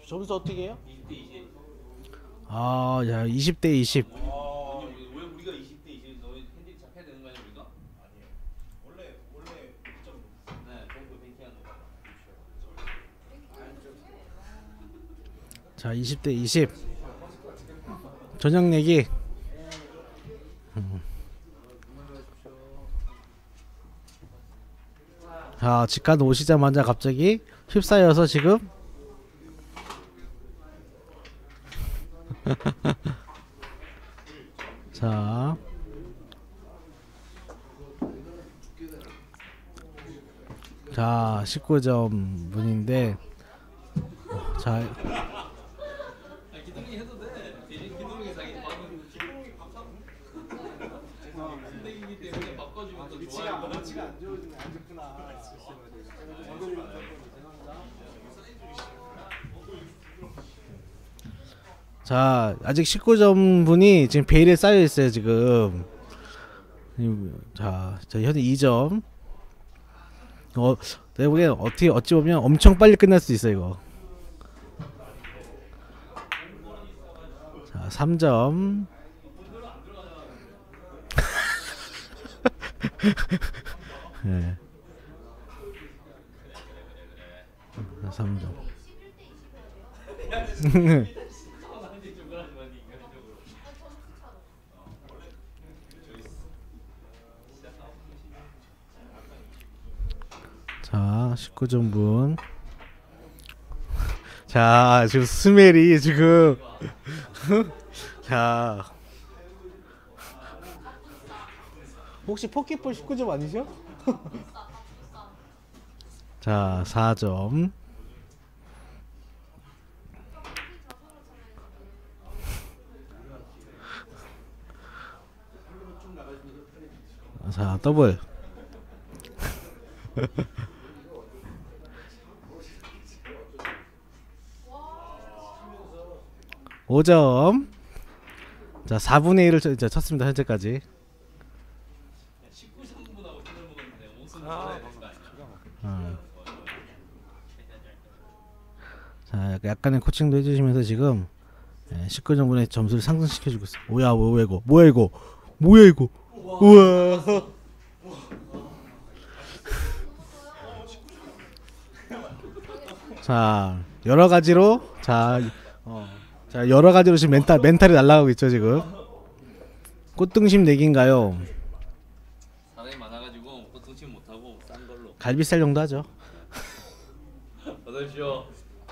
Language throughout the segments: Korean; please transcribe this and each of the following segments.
점수 어떻게 해요? 아, 야, 20대 20. 왜 우리가 20대 20 너희 핸디 잡혀야 되는 거 아니야 우리가? 아니에요. 원래 1점. 네, 정도 뱅킹하는 거. 자, 20대 20. 저녁 내기. 자, 직관 오시자마자 갑자기 휩싸여서 지금 자, 자 19점 분인데 자, 기둥이 해도 돼. 기둥이 자기 방금 기둥이 선생님이기 때문에 바꿔주면 더 좋아요. 위치가 안 좋으네. 안 좋구나. 자, 아직 19점 분이 지금 베일에 쌓여 있어요, 지금. 자, 현재 2점. 내가 보기엔 어찌 보면 엄청 빨리 끝날 수 있어, 이거. 자, 3점. 네. 3점. 자, 19점 분. 자, 지금 스멜이 지금 자, 혹시 포켓볼 19점 아니죠? 자, 4점. 자, 더블. 5점. 자, 4분의 1을 이제 쳤습니다, 현재까지. 19점분하고 돈을 먹었는데 몽순 받아야 되는 거 아니야? 자, 약간의 코칭도 해주시면서 지금 19점분의 점수를 상승시켜주고 있어. 뭐야 이거? 뭐야 이거? 우와. 자, 여러 가지로 자 여러 가지로 지금 멘탈이 날아가고 있죠, 지금. 꽃등심 내기인가요? 사람이 많아가지고 또 등침 못하고 싼 걸로. 갈비살 정도 하죠. 받으시오.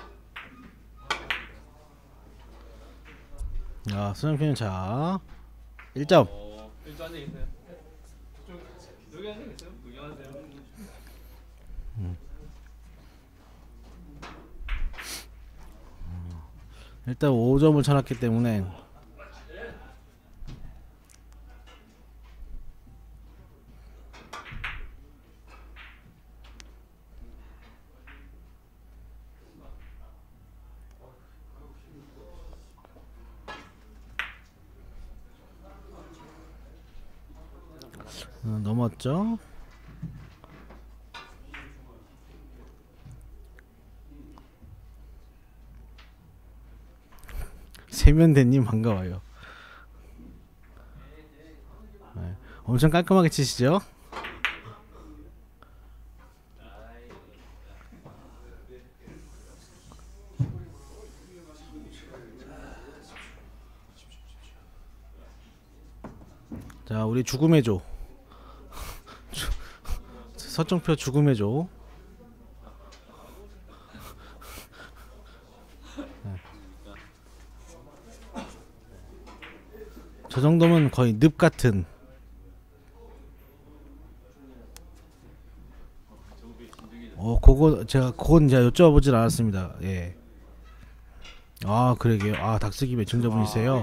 자, 수정표는 자 1점. 1조 앉아 계세요. 여기 앉아 계세요. 구경하세요. 일단 5점을 쳐놨기 때문에 넘었죠. 세면대님 반가워요. 네, 엄청 깔끔하게 치시죠. 자, 우리 죽음의 조 서정표 죽음의 조. 저 정도면 거의 늪 같은. 그건 제가 여쭤보질 않았습니다. 예. 아, 그러게요. 아, 닭쓰기 매칭자분이세요.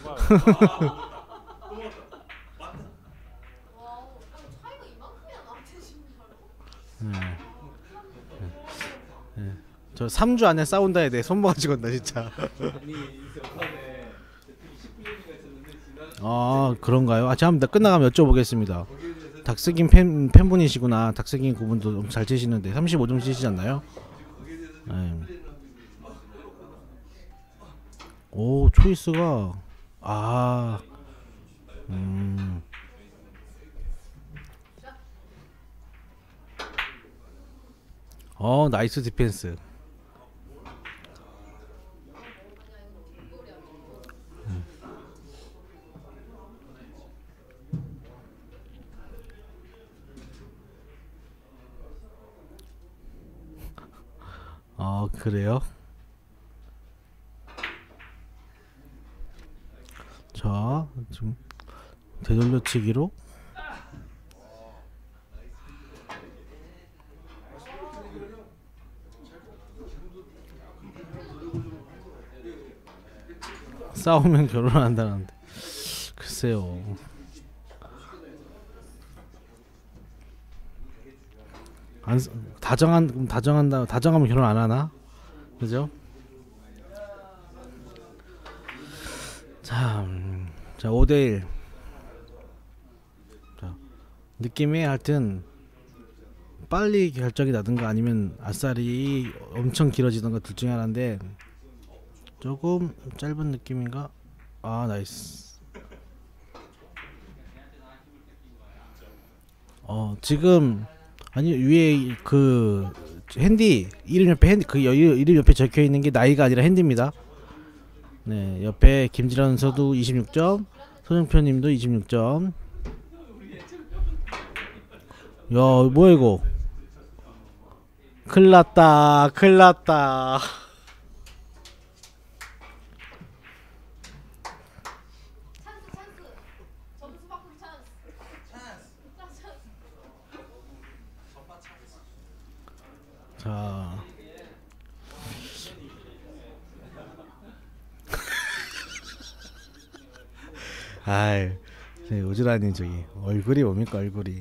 저 3주 안에 싸운다 해야 돼. 손모가 찍었다 진짜. 아, 그런가요? 아, 잠깐만, 끝나가면 여쭤보겠습니다. 닭스긴 팬분이시구나. 닭스긴 그분도 잘 치시는데 35점 치시지 않나요? 네. 오, 초이스가 아, 음, 나이스 디펜스. 그래요? 자, 좀 되돌려치기로. 싸우면 결혼한다는데 글쎄요. 안 다정하면 결혼 안 하나? 그죠? 자, 자 5대1. 자, 느낌이 하여튼 빨리 결정이 나든가 아니면 아싸리 엄청 길어지던가 둘 중에 하나인데 조금 짧은 느낌인가? 아, 나이스. 지금 아니 위에 그 핸디 이름 옆에 이름 옆에 적혀 있는 게 나이가 아니라 핸디입니다. 네, 옆에 김지란 선수도 26점, 손흥표님도 26점. 야, 뭐야 이거? 큰일났다, 큰일났다. 자, 아이, 오지라니 저기 얼굴이 뭡니까 얼굴이?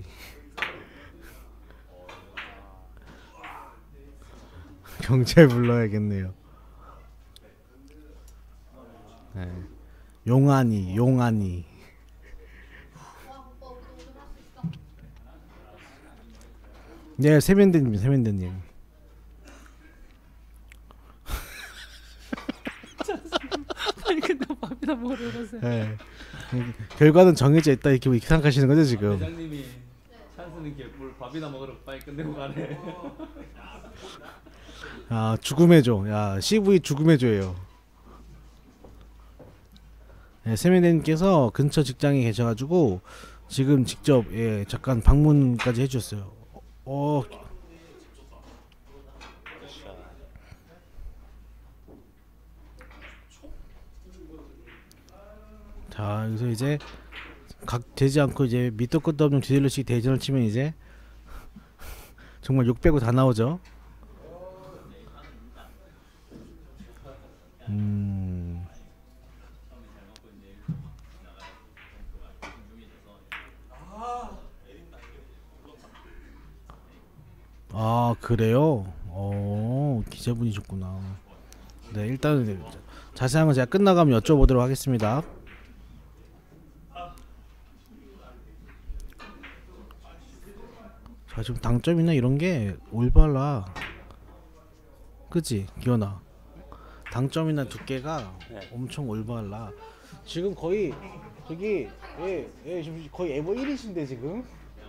경찰 불러야겠네요. 네. 용안이. 네, 세면대님. 아니 근데 밥이나 먹으러 가세요. 네. 결과는 정해져 있다 이렇게 생각하시는 거죠 지금? 회장님이 찬스는 개뿔 밥이나 먹으러 빨리 끝내고 가네. 아, 죽음의 조. 야, CV 죽음의 조예요. 네, 세미네님께서 근처 직장에 계셔가지고 지금 직접 잠깐 방문까지 해주셨어요. 자, 여기서 이제 각 되지 않고 이제 밑도 끝도 없는 뒤들려치기 대전을 치면 이제 정말 욕 빼고 다 나오죠. 아, 그래요? 기자분이셨구나. 네, 일단 자세한 건 제가 끝나가면 여쭤보도록 하겠습니다. 자, 지금 당점이나 이런 게 올바라. 그치, 기현아? 당점이나 두께가 엄청 올바라. 지금 거의 저기 지금 거의 에버 1이신데 지금?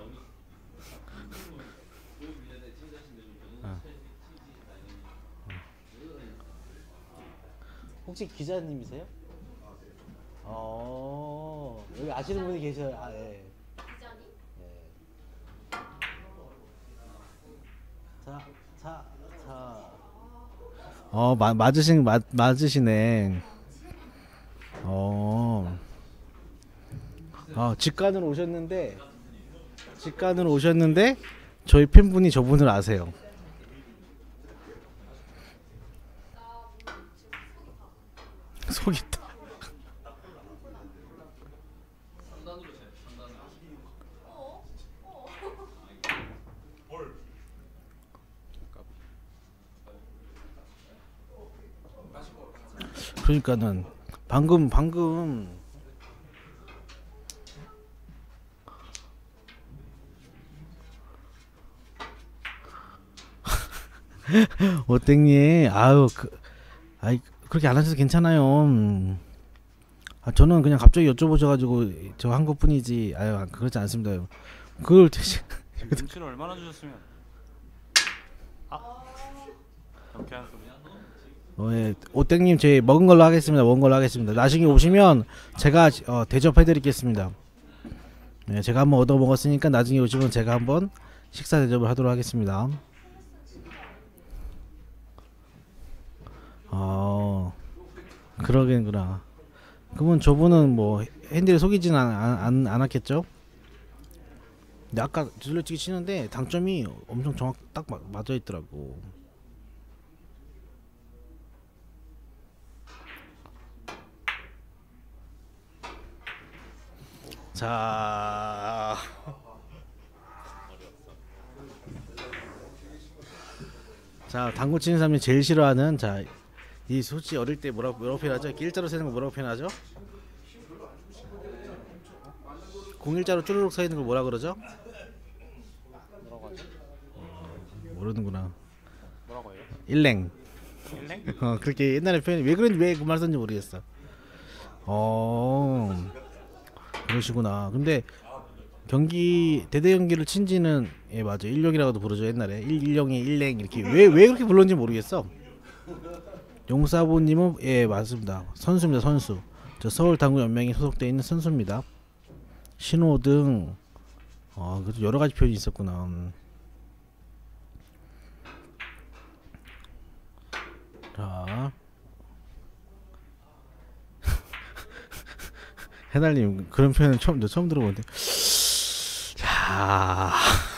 혹시 기자님이세요? 여기 아시는 분이 계셔요. 아, 예. 기자님? 예. 자. 맞으시네. 직관으로 오셨는데 저희 팬분이 저분을 아세요. 속이 타. 그러니까는 방금 오땡님, 아유, 그렇게 안 하셔도 괜찮아요. 아, 저는 그냥 갑자기 여쭤보셔가지고 저 한 것뿐이지. 아유 그렇지 않습니다. 그걸 대신 눈치를 얼마나 주셨으면. 이렇게 하는 소리야? 예, 오땡님 저희 먹은 걸로 하겠습니다. 먹은 걸로 하겠습니다. 나중에 오시면 제가 대접해드리겠습니다. 네, 제가 한번 얻어 먹었으니까 나중에 오시면 제가 한번 식사 대접을 하도록 하겠습니다. 그러겠구나. 그러면 저분은 뭐 핸들을 속이지는 않았겠죠? 근데 아까 둘러치기 치는데 당점이 엄청 딱 맞아 있더라고. 자, 당구 치는 사람이 제일 싫어하는 이 솔직히 어릴 때 뭐라고 표현하죠? 일자로 세는 거 뭐라고 표현하죠? 공일자로 쭈르륵 서 있는 걸 뭐라 그러죠? 뭐라고 하지? 모르는구나. 뭐라고 해요? 일랭. 일랭? 그렇게 옛날에 표현이 왜 그 말 썼는지 모르겠어. 그러시구나. 근데 대대 경기를 친지는 예 맞아 16이라고도 부르죠 옛날에 110이 일랭 이렇게 왜 그렇게 불렀는지 모르겠어. 용사부님은 예 맞습니다. 선수입니다. 선수. 저 서울 당구 연맹에 소속돼 있는 선수입니다. 신호등 그래도 여러 가지 표현이 있었구나. 자 해달님 그런 표현은 처음 들어보는데. 자,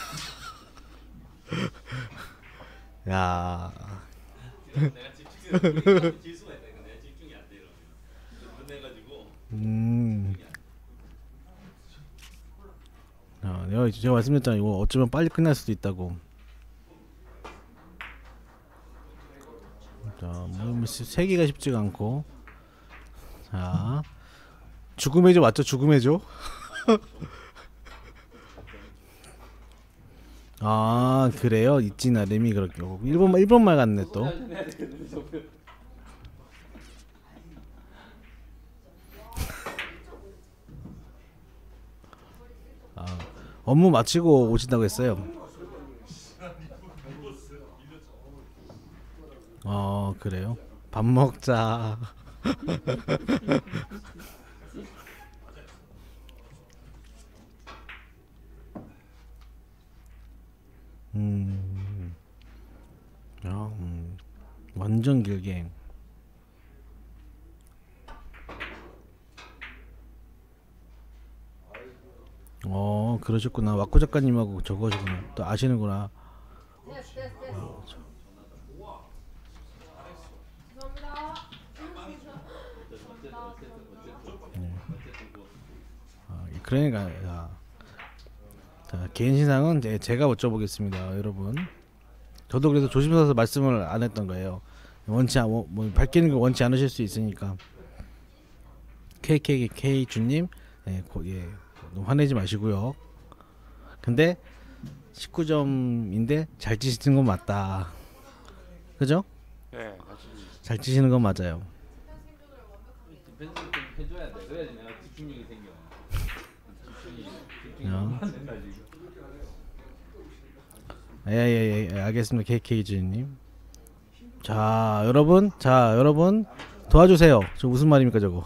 야, 내가 집중해서 질 수가 있다. 내가 집중이 안 돼 이러면 끝내가지고. 제가 말씀드렸잖아. 이거 어쩌면 빨리 끝날 수도 있다고. 자, 뭐 세기가 쉽지가 않고. 자, 죽음의 조 맞죠? 죽음의 조? 아 그래요? 있지 나름이 그렇게 일본말 같네 또. 업무 마치고 오신다고 했어요. 그래요? 밥 먹자. 완전 길게. 그러셨구나. 왁구 작가님하고 저거시구나. 또 아시는구나. 그러니까 자, 개인 신상은 제가 여쭤보겠습니다, 여러분. 저도 그래서 조심스러워서 말씀을 안 했던 거예요. 뭐 밝히는 걸 원치 않으실 수 있으니까. KKK 주님, 화내지 마시고요. 근데 19점인데 잘 치시는 건 맞다. 그죠? 네. 잘 치시는 건 맞아요. 디펜스 좀 해줘야 돼. 그래야지 내가 집중력이 생겨. 집중이 안 된다 지금. 예, 알겠습니다. KK 주님. 자, 여러분 도와주세요. 저 무슨 말입니까, 저거?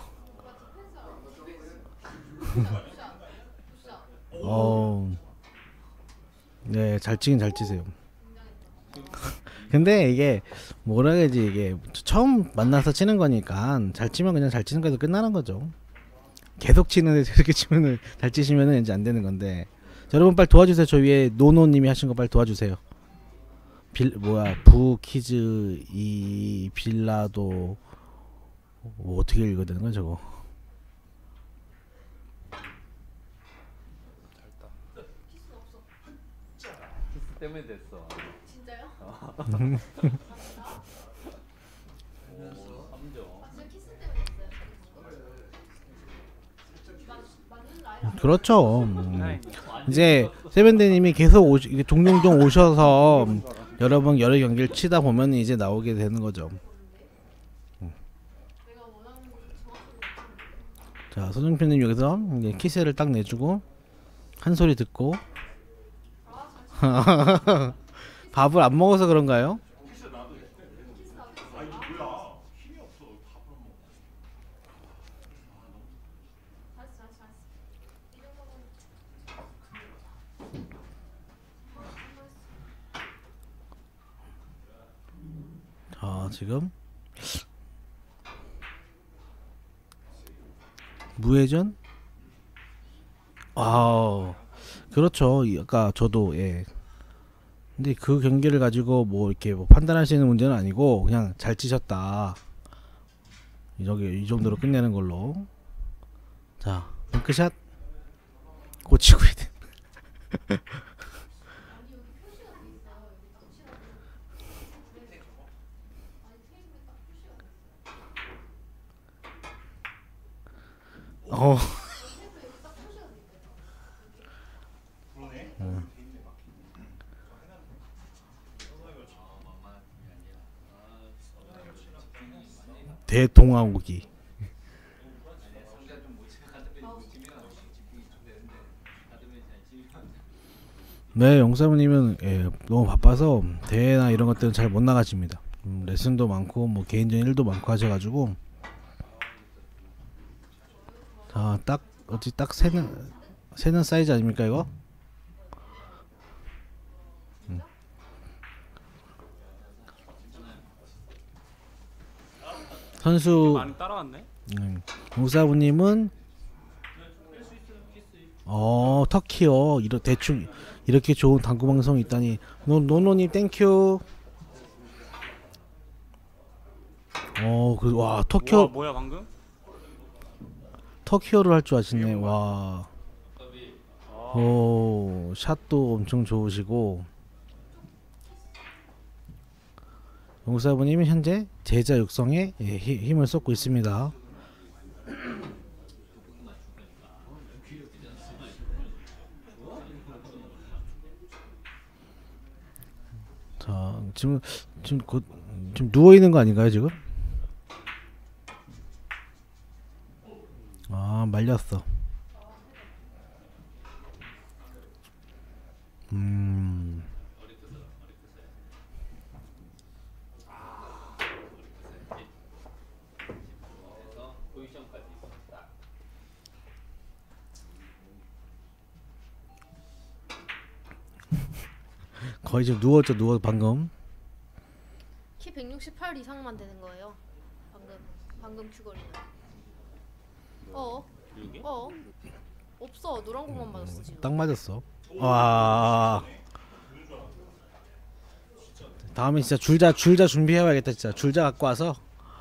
네, 잘 치긴 잘 치세요. 근데 이게 뭐라 해야지, 이게 처음 만나서 치는 거니까 잘 치면 그냥 잘 치는 거에서 끝나는 거죠. 계속 치는데 저렇게 치면은 잘 치시면은 이제 안 되는 건데. 자, 여러분 빨리 도와주세요. 저 위에 노노님이 하신 거 빨리 도와주세요. 부키즈 이 빌라도 어떻게 읽어야 되는 거야 저거? 키스 때문에 됐어. 진짜요? 3점. 키스 때문에 됐어요. 맞는 나이 그렇죠. 이제 세븐데님이 계속 종종 오셔서 여러 경기를 치다 보면 이제 나오게 되는 거죠. 자, 손흥민님 여기서 이제 키스를 딱 내주고 한 소리 듣고 밥을 안 먹어서 그런가요? 자, 지금 무회전? 아, 그렇죠. 아까 저도 예. 근데 그 경기를 가지고 뭐 이렇게 뭐 판단할 수 있는 문제는 아니고 그냥 잘 치셨다. 이 정도로 끝내는 걸로. 자, 뱅크샷 고치고 해야 돼. 어. 대동아오기. 네, 영사부님은 예, 너무 바빠서 대회나 이런 것들은 잘 못 나가십니다. 레슨도 많고 뭐 개인적인 일도 많고 하셔가지고 자, 딱 어찌 딱 세는 사이즈 아닙니까 이거? 선수 많이 따라왔네. 용사부님은 터키요. 대충 이렇게 좋은 당구 방송이 있다니. 노노님 땡큐. 와 우와, 터키어 뭐야 방금? 터키어를 할 줄 아시네. 와. 오, 샷도 엄청 좋으시고. 용사부님은 현재 제자 육성에 힘을 쏟고 있습니다. 자, 지금 누워 있는 거 아닌가요 지금? 아, 말렸어. 거의 지금 누워 방금. 키 168 이상만 되는 거예요. 방금 큐거리는. 이게? 없어. 노란 공만 맞았어 지금. 딱 맞았어. 와. 다음에 진짜 줄자 준비해와야겠다 진짜. 줄자 갖고 와서.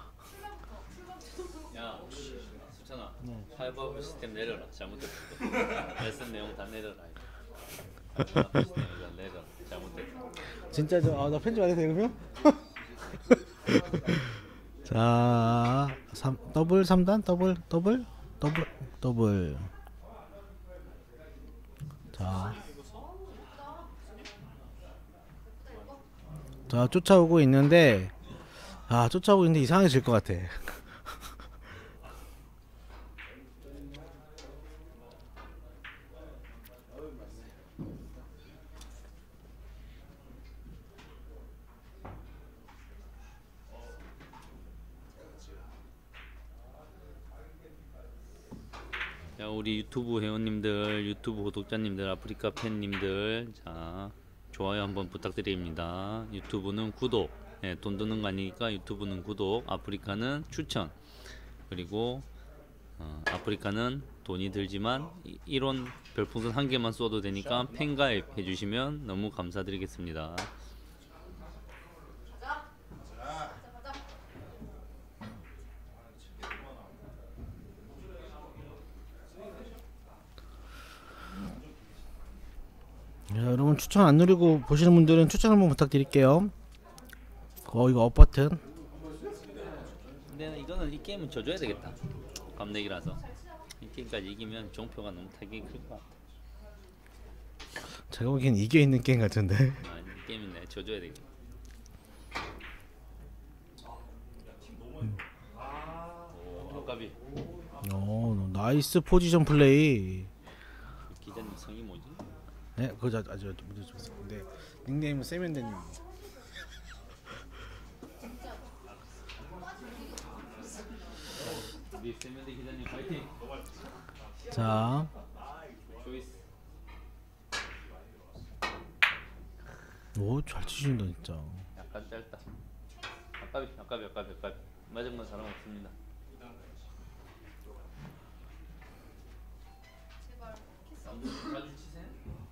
야, 수찬아. 파이브 시스템 내려라. 잘못했어. 레슨 내용 다 내려라. 파이브 시스템 내려. 잘못했어. 진짜 나 편집 안 해도 돼 그러면? 자, 더블 3단 더블. 자, 쫓아오고 있는데 이상해질 것 같아. 자, 우리 유튜브 회원님들, 유튜브 구독자님들, 아프리카 팬님들, 자, 좋아요 한번 부탁드립니다. 유튜브는 구독, 돈 드는 거 아니니까 유튜브는 구독, 아프리카는 추천, 그리고 아프리카는 돈이 들지만 1원 별풍선 1개만 쏘도 되니까 팬가입 해주시면 너무 감사드리겠습니다. 자, 여러분 추천 안 누르고 보시는 분들은 추천 한번 부탁드릴게요. 이거 업 버튼. 근데 이거는 이 게임은 져줘야 되겠다. 감내기라서 이 게임까지 이기면 종표가 너무 타격이 클 것 같아. 제가 보기엔 이게 있는 게임 같은데. 이 게임은 내가 져줘야 되겠다. 오, 아깝이. 나이스 포지션 플레이. 기자님 성이 뭐지? 네, 그거 아주 문제 좀 있어. 근데 닉네임은 세면대님. 우리 세면대 기자님 파이팅. 자, 조이스. 오, 잘 치신다 진짜. 약간 짧다. 아까비. 맞은 건 사람 없습니다. 제발 키스 자주 치세요?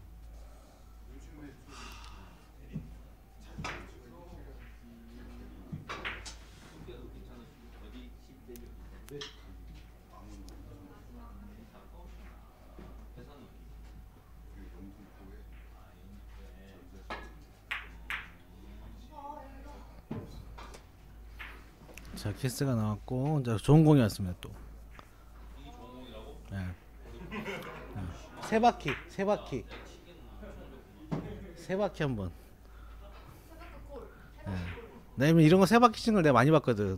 자, 키스가 나왔고, 자, 좋은 공이 왔습니다 또. 네. 세 바퀴 한번. 네. 나 이런 거 세 바퀴 치는 걸 내가 많이 봤거든.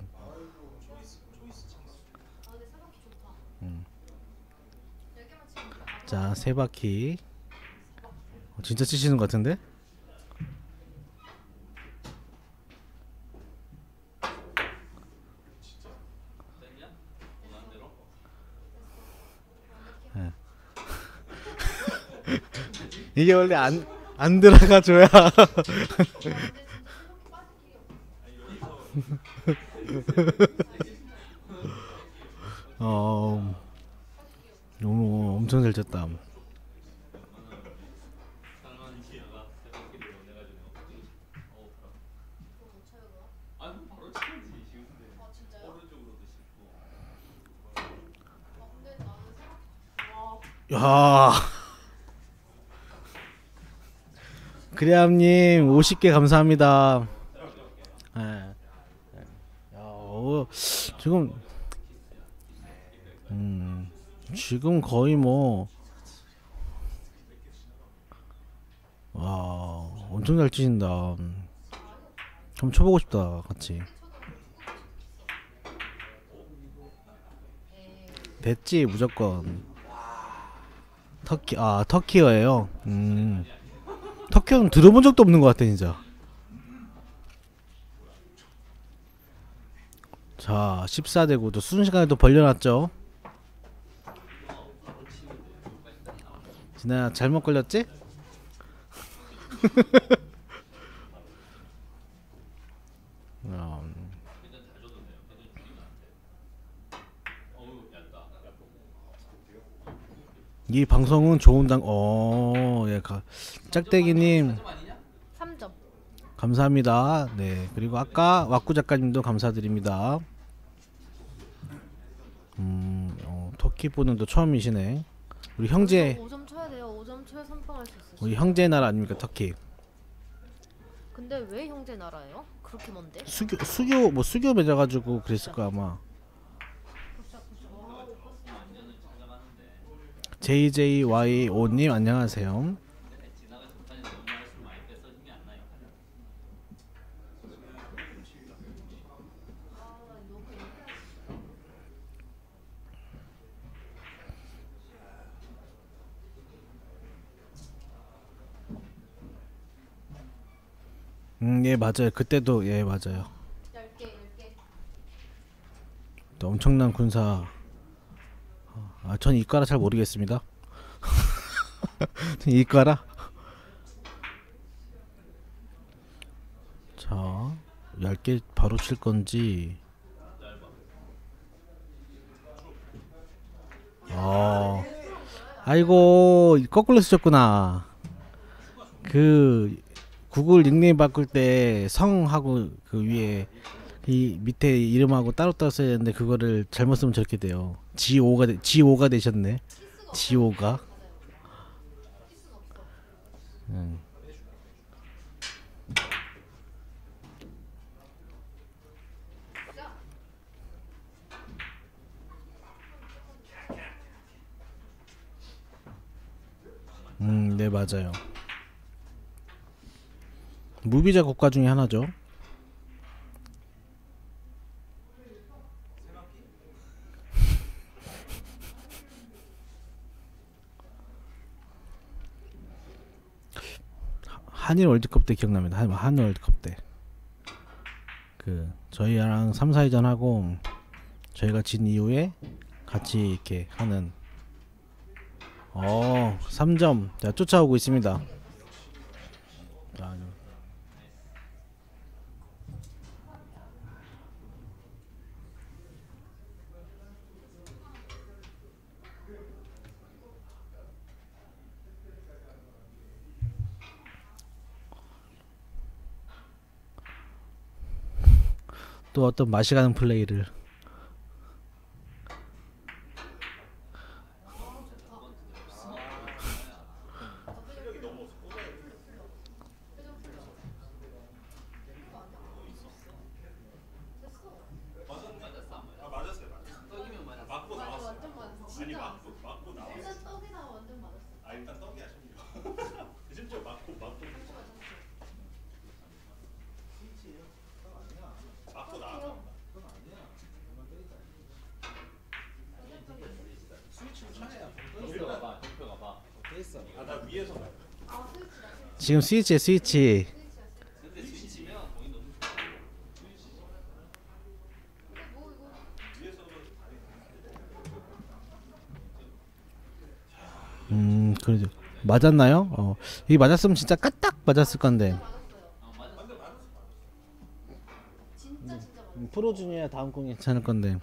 자, 세 바퀴. 진짜 치시는 것 같은데? 네. 이게 원래 안 들어가줘야. 너무 엄청 잘 쳤다. 야, 그래암님 50개 감사합니다. 예. 야, 지금 거의 뭐, 와, 엄청 잘 치신다. 한번 쳐보고 싶다, 같이. 됐지, 무조건. 터키어예요. 터키어는 들어본 적도 없는 것 같아, 진짜. 자, 14대 9도 순식간에 또 벌려놨죠. 진아야, 잘못 걸렸지? 이 방송은 좋은 예, 짝대기님 3점. 감사합니다. 네, 그리고 아까 왁구 작가님도 감사드립니다. 터키 보는 도 처음이시네. 우리 형제, 5점 쳐야 돼요. 5점 쳐야 선빵할 수 있어요. 우리 형제 나라 아닙니까, 터키? 근데 왜 형제 나라예요? 그렇게 먼데? 수교 맺어가지고 그랬을 거 아마. JJY5님 안녕하세요. 예, 맞아요. 그때도 예, 맞아요. 10개. 또 엄청난 군사. 전 이과라 잘 모르겠습니다. 이과라. 자, 얇게 바로 칠 건지. 아이고, 거꾸로 쓰셨구나. 그 구글 닉네임 바꿀 때 성하고 그 위에 이 밑에 이름하고 따로 써야 되는데 그거를 잘못 쓰면 저렇게 돼요. 지오가 되셨네. 지오가. 네, 맞아요. 무비자 국가 중에 하나죠. 한일 월드컵 때 기억납니다. 한일 월드컵 때 그 저희랑 3, 4위전 하고 저희가 진 이후에 같이 이렇게 하는 3점 자, 쫓아오고 있습니다. 자, 또 어떤 맛이 가는 플레이를 지금 스위치에 스위치 그러죠. 맞았나요? 이게 맞았으면 진짜 까딱 맞았을 건데 프로준이야 다음 공 괜찮을 건데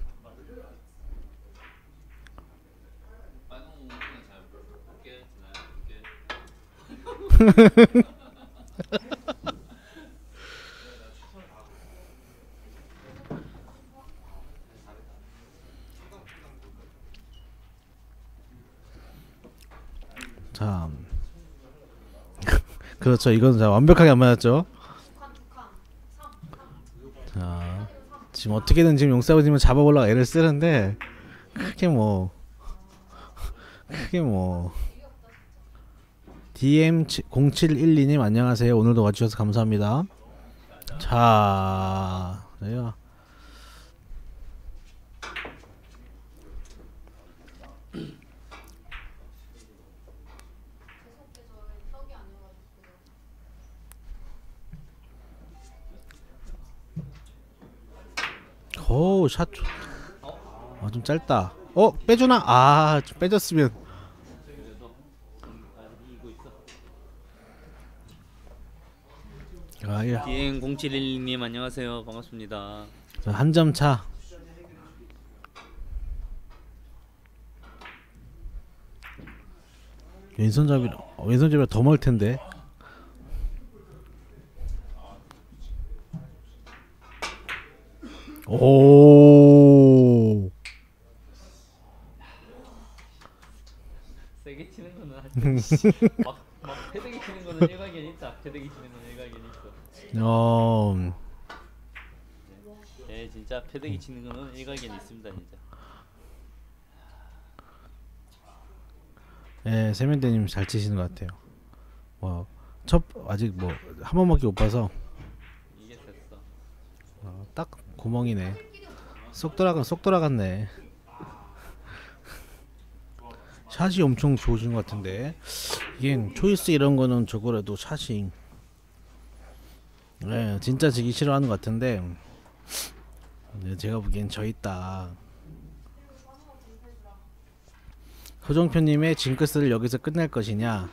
자 그렇죠. 이건 완벽하게 안 맞았죠. 자 지금 어떻게든 지금 용사부님을 잡아보려고 애를 쓰는데 크게 뭐 DM0712님 안녕하세요. 오늘도 와주셔서 감사합니다. 자 저희가 샷. 좀 짧다. 빼주나? 좀 빼줬으면. 예. DM0711님 안녕하세요. 반갑습니다. 한 점 차. 왼손잡이라 더 멀 텐데. 오. 세게 치는 거는 막 패대기 치는 거는 일각견 있다. 패대기 치는 거는 일각견 있어. 네, 진짜 패대기 치는 거는 일각견 있습니다, 진짜. 예, 세면대님 잘 치시는 것 같아요. 아직 한 번밖에 못 봐서. 이게 됐어. 딱 구멍이네. 쏙 돌아갔네. 샷이 엄청 좋으신 것 같은데 이게 초이스 이런 거는 저거라도 샷이 진짜 지기 싫어하는 것 같은데 제가 보기엔 저 있다. 호정표님의 징크스를 여기서 끝낼 것이냐?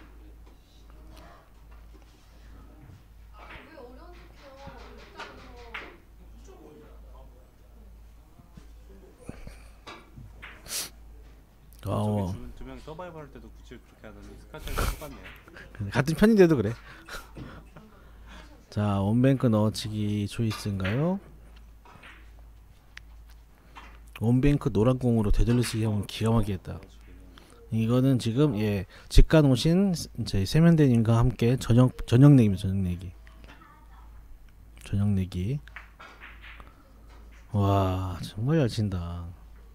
두명 서바이벌 할 때도 굳이 그렇게 하더니 스카치랑 똑같네요. 같은 편인데도 그래. 자, 원뱅크 넣어치기 초이스인가요? 원뱅크 노란 공으로 되돌리기 하면 기가 막히겠다. 이거는 지금 직관 오신 저희 세면대님과 함께 저녁 내기입니다. 저녁 내기. 와, 정말 잘 친다.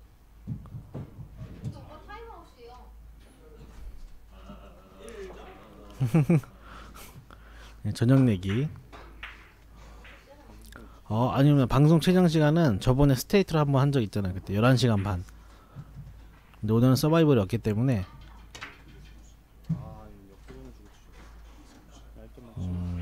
저녁 내기. 아니면 방송 최장 시간은 저번에 스테이트로 한번 한 적 있잖아요. 그때 11시간 반. 근데 오늘은 서바이벌이 없기 때문에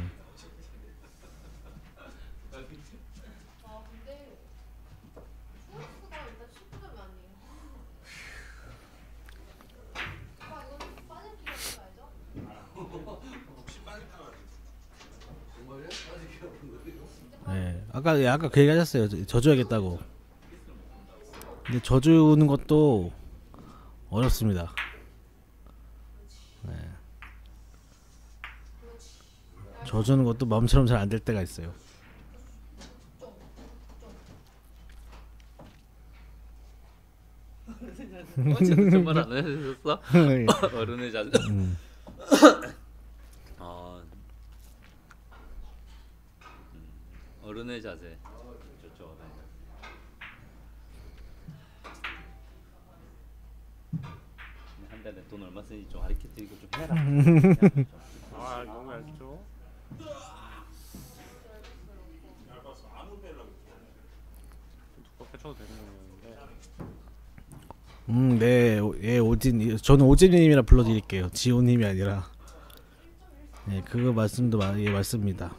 아까 그 얘기 하셨어요. 져줘야겠다고. 근데 져주는 것도 어렵습니다. 네. 져주는 것도 마음처럼 잘 안 될 때가 있어요. 어제도 정말 안 하셨어? 어른의 자세. 아, 어른의 자세. 좋죠. 한 달에 돈 얼마 쓰는지 좀 가르쳐 드리고 좀 해라. 아 너무 얇죠. 두껍게 쳐도 되는 거였는데. 네, 예, 저는 오진님이라 불러드릴게요. 지호님이 아니라. 네, 그거 말씀도 예, 맞습니다.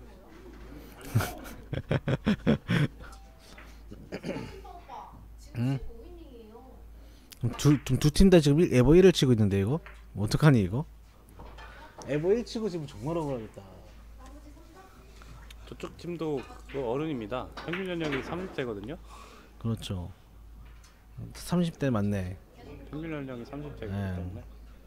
두 팀 다 지금 에버 1을 치고 있는데 이거 어떡하니 이거? 에버 1 치고 지금 정말 억울하겠다. 저쪽 팀도 그 어른입니다. 평균 연령이 30대거든요. 그렇죠. 30대 맞네. 평균 연령이 30대이기 네. 때문에.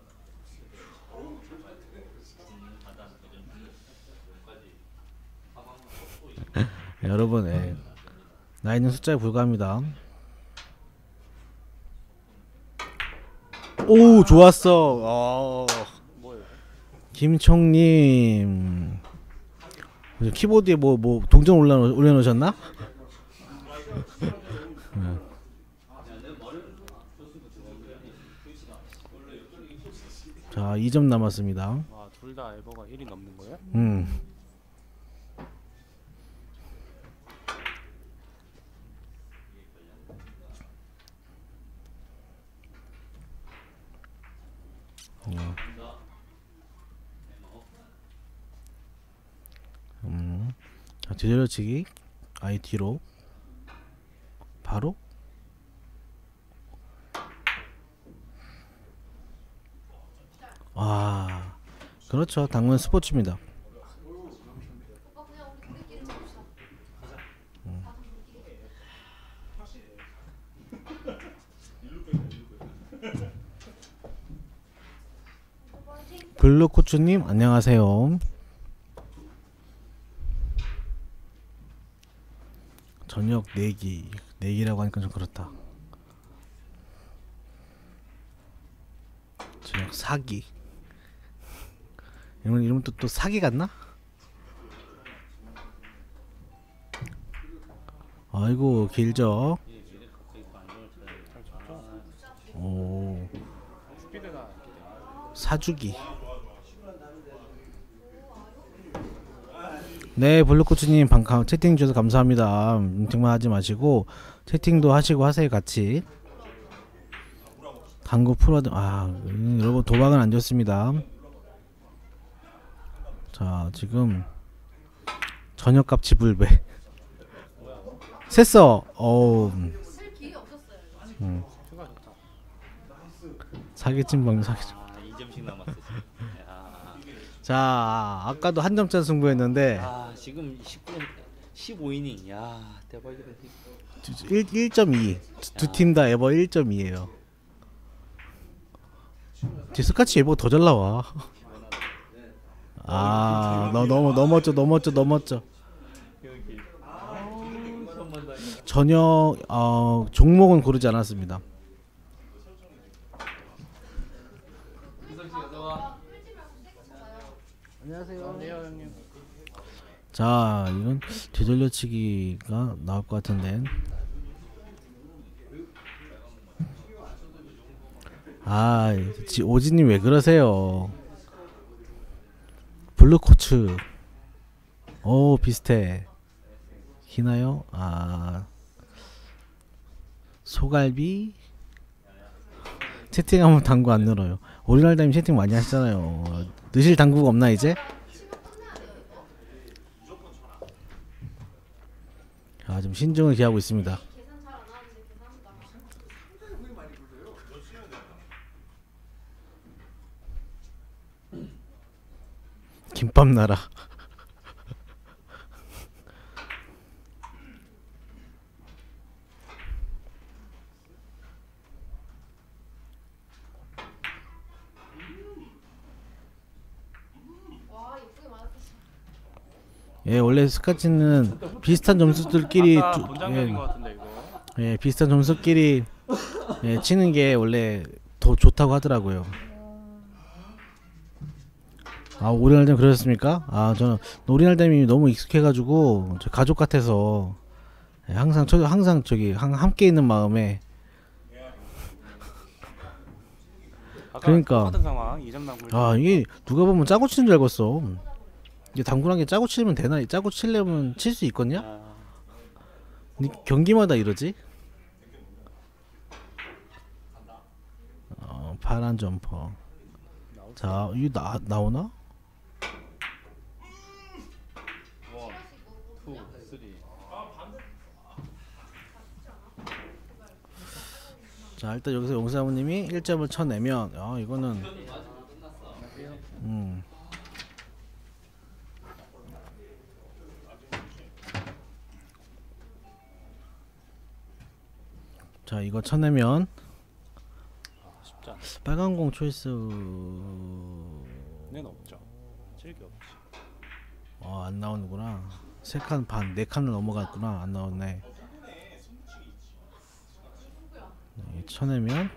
여러분, 예. 나이는 숫자에 불과합니다. 오, 좋았어. 뭐예요? 김총님 키보드에 뭐 동전 올려놓으셨나? 네. 자, 2점 남았습니다. 아, 둘 다 에버가 1이 넘는 거예요? 자, 뒤돌려치기 아예 뒤로 바로 그렇죠. 당근 스포츠입니다. 블루코츠님 안녕하세요. 저녁 내기라고 하니까 좀 그렇다. 저녁 사기. 이러면 또 사기 같나? 아이고 길죠. 오 사주기. 네, 블루코츠님 채팅 주셔서 감사합니다. 정말 하지 마시고 채팅도 하시고 하세요 같이. 당구 프로드 여러분 도박은 안 좋습니다. 자 지금 저녁값 지불배 셌어. 사기친 방금 사기친. 2점씩 남았어. 자 아까도 한 점차 승부했는데 지금 15이닝. 야 대박이다. 1.2 두 팀 다 에버 1.2예요. 스카치 에버 더 잘 나와. 넘었죠. 전혀 종목은 고르지 않았습니다. 안녕하세요. 형님. 자 이건 뒤돌려치기가 나올 것 같은데. 오지님 왜 그러세요? 블루코츠. 오 비슷해. 기나요? 소갈비. 채팅하면 당구 안 늘어요. 오리날다님 채팅 많이 하시잖아요. 느실 당구가 없나 이제? 좀 신중을 기하고 있습니다. 김밥 나라. 예, 원래 스카치는 비슷한 점수들끼리 아까 본장면인 것 같은데 이거. 예, 비슷한 점수끼리 예, 치는 게 원래 더 좋다고 하더라고요. 아, 오리날댐 그러셨습니까? 아, 저는 오리날댐이 너무 익숙해가지고 저 가족 같아서 예, 항상 저기 함께 있는 마음에. 아까 그러니까. 똑같은 상황 2점 당구. 아, 이게 누가 보면 짜고 치는 줄 알겠어. 이게 당구란 게 짜고 치면 되나? 짜고 치려면 칠 수 있겠냐? 아, 근데 경기마다 이러지? 파란 점퍼. 자, 이거 나오나? 원, 투, 쓰리. 자, 일단 여기서 용사부님이 1점을 쳐내면 이거는 자, 이거 쳐내면 쉽지 않네. 빨간 공 초이스 없죠. 칠기 없지. 안 나오는구나. 3칸 반, 4칸을 넘어갔구나. 안 나오네. 네, 쳐내면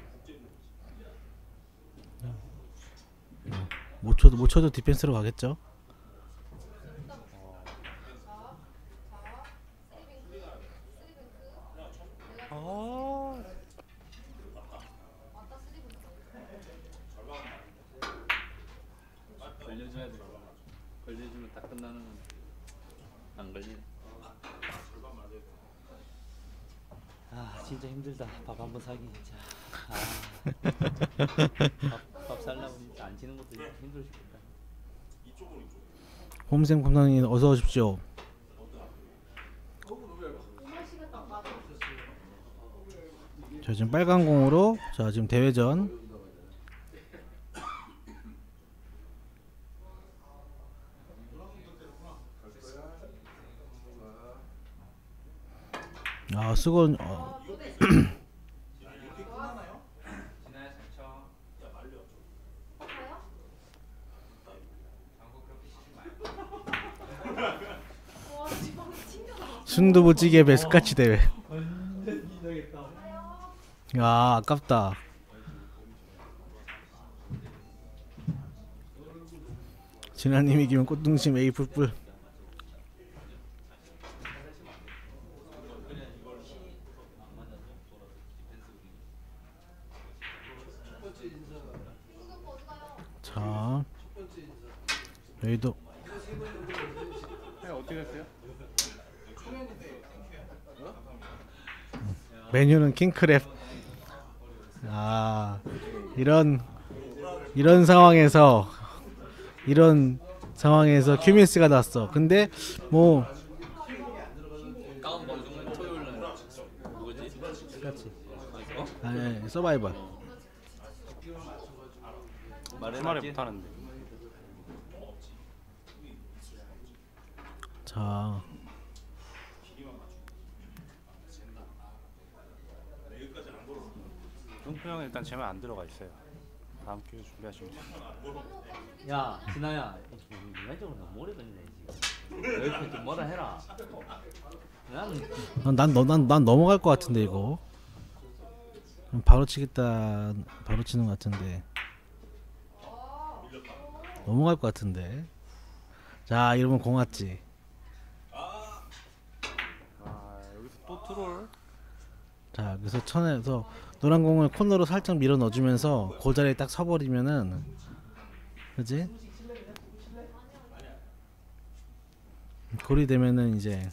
못 쳐도 디펜스로 가겠죠. 아, 걸려줘야 돼. 걸려주면 다 끝나는 건데. 안 걸리네. 아 진짜 힘들다. 밥 한 번 사기 진짜. 밥 살려면 진짜 안 치는 것도 힘들 죽겠다. 홈생 폼상님 어서 오십시오. 자, 지금 빨간 공으로 자, 지금 대회전 수건 순두부찌개 베스카치 대회. 야, 아깝다. 진아님 이기면 꽃등심 A 뿔뿔. 자, 여기도 어떻게 됐어요? 메뉴는 킹크랩. 이런 상황에서 큐미스가 났어. 근데 뭐 다음 방송은 토요일 날 누구지? 스카치. 서바이벌. 말에 못하는데. 자, 중표 형은 일단 제면 안 들어가 있어요. 다음 기회 준비하시면 돼요. 야 진아야 인간적으로 너무 오래 걸리네 지금. 여기서 좀 뭐라 해라. 나는 난 넘어갈 것 같은데 이거. 바로 치겠다. 바로 치는 것 같은데. 넘어갈 것 같은데. 자, 이러면 공 왔지. 여기서 또 트롤. 자, 그래서 천에서 노란 공을 코너로 살짝 밀어 넣어주면서 그 자리에 딱 서버리면은, 그지? 골이 되면은 이제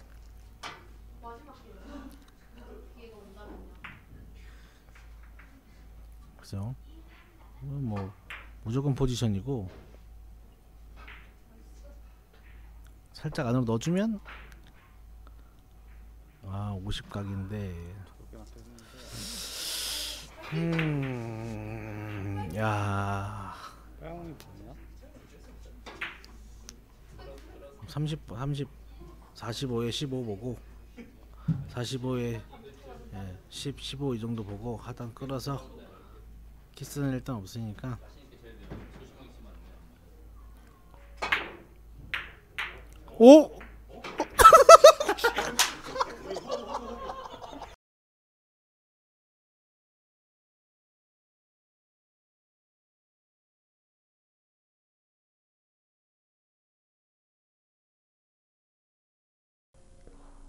그죠? 뭐 무조건 포지션이고 살짝 안으로 넣어주면 50각인데. 야, 빨강이 뭐냐? 45에 15 보고 45에 10, 15 이 정도 보고 하단 끌어서 키스는 일단 없으니까. 오!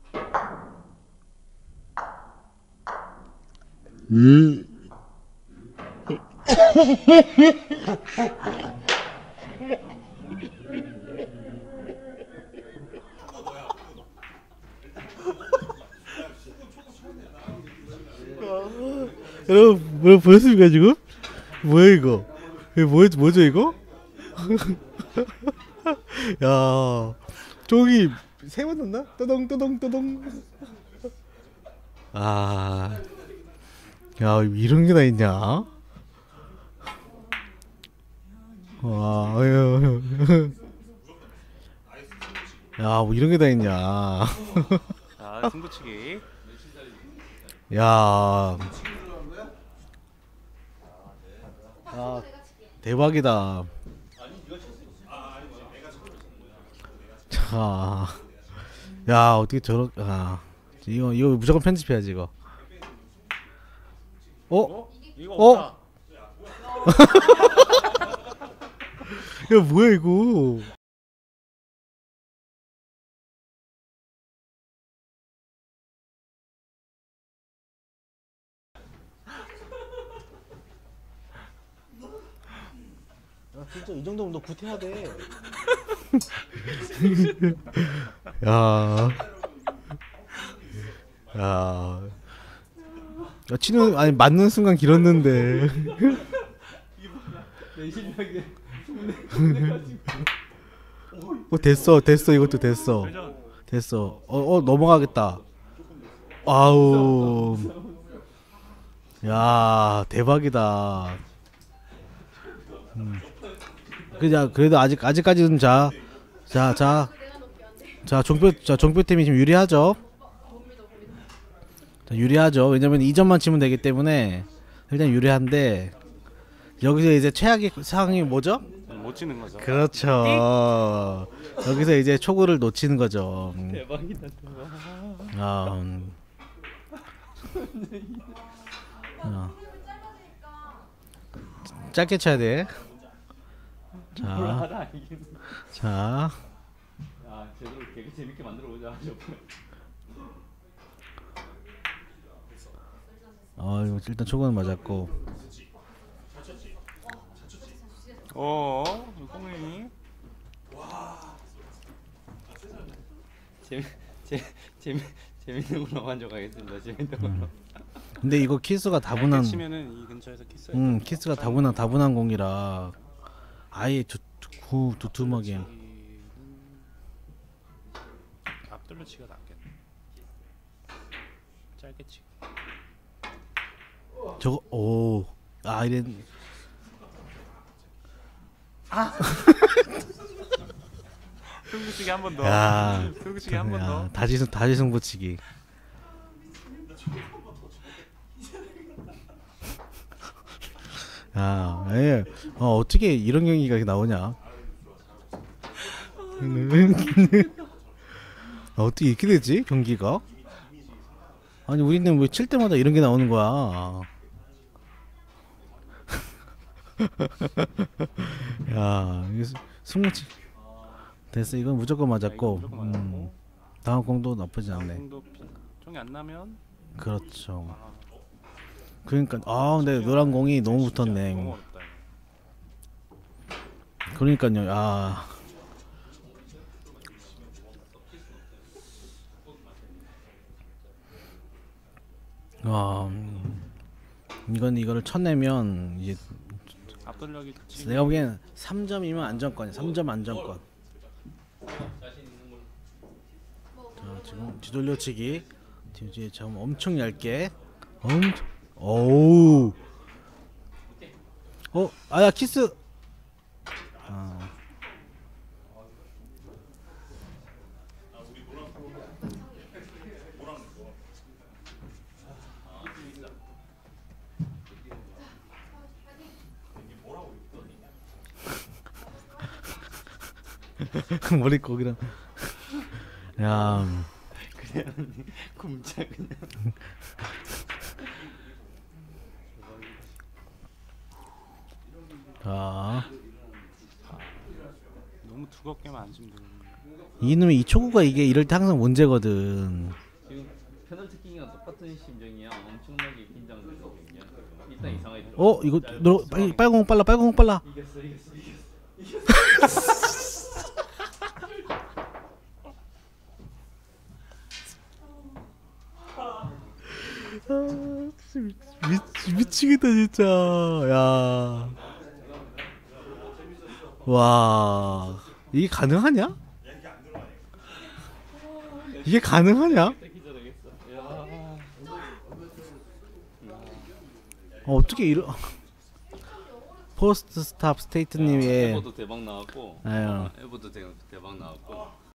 여러분 보였습니까 지금? 뭐야 이거? 이거 뭐죠 이거? 야, 저기 세 번 넣나? 또동 또동 또동. 아, 야 이런 게 다 있냐? 와, 야, 뭐 이런 게 다 있냐? 자, 승부치기. 야, 야 대박이다. 자, 야 어떻게 저런? 아, 이거 무조건 편집해야지 이거. 이거 어? 없다. 야 뭐야 이거? 야 진짜 이 정도면 너 구태야 돼. 야, 야, 야 치는 아니 맞는 순간 길었는데. 내 실력이 됐어 이것도 됐어. 넘어가겠다. 아우, 야 대박이다. 그냥 그래도 아직까지는 자 종표팀이 지금 유리하죠. 자, 유리하죠. 왜냐면 2점만 치면 되기 때문에 일단 유리한데 여기서 이제 최악의 상황이 뭐죠? 못 치는 거죠. 그렇죠. 여기서 이제 초구를 놓치는 거죠. 대박이다. 아, 짧게 쳐야 돼. 알아 이게. 자, 아 제대로 되게 재밌게 만들어 보자. 이거 일단 초구는 맞았고. 이거 꽁이. 재밌는 걸로 만족하겠습니다. 재밌는 걸로. 근데 이거 키스가 다분한. 치면은 이 근처에서 키스. 키스가 다분한 공이라 아예 두툼하게. 앞돌려 치가 낫겠네. 짧게 치. 저거 이런. 승부치기 한 번 더. 야, 승부치기 한 번 더. 다시 승부치기. 야, 어떻게 이런 경기가 나오냐? 어떻게 이렇게 되지 경기가? 아니 우리는 왜 칠 때마다 이런 게 나오는 거야? 야, 이게 승부치 됐어. 이건 무조건 맞았고. 무조건 맞았고. 다음 공도 나쁘지 않네. 공도 총이 안 나면. 그렇죠. 그러니까 근데 노란 공이 너무 너무 붙었네. 어렵다. 그러니까요. 이거를 쳐내면 이제 앞돌려기 치. 내가 보기엔 3점이면 안정권이야. 3점 안정권. 자, 지금 뒤돌려치기. 뒤에 참 엄청 얇게. 오우. 아야 키스. 머리 거기랑. 야. 그냥 굶자 그냥. 자. 너무 두껍게만 안 치면 되는데. 이놈의 이 초구가 이게 이럴 때 항상 문제거든. 지금 페널티 킥이랑 똑같은 심정이야. 엄청나게 긴장되거든요. 일단 이상하게 이거 너 빨간 공 빨라, 빨간 공 빨라. 이겼어. 미치겠다 진짜. 야. 와. 이게 가능하냐? 이게 가능하냐? 어떻게 이러? 포스트 스탑 스테이트님의 에버도 대박 나왔고, 아유. 에버도 대박 나왔고.